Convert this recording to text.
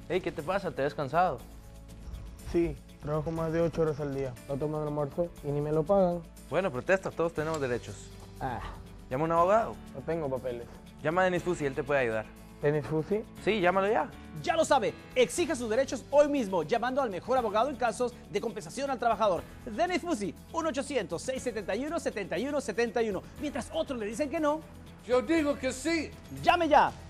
Hey, ¿qué te pasa? ¿Te ves cansado? Sí, trabajo más de 8 horas al día. No tomo el almuerzo y ni me lo pagan. Bueno, protesta, todos tenemos derechos. Ah, Llama a un abogado. no tengo papeles. Llama a Denis Fusi, él te puede ayudar. ¿Tenés Fusi? Sí, llámalo ya. Ya lo sabe, exija sus derechos hoy mismo llamando al mejor abogado en casos de compensación al trabajador. Denis Fusi, 1-800-671-7171. Mientras otros le dicen que no, Yo digo que sí. llame ya.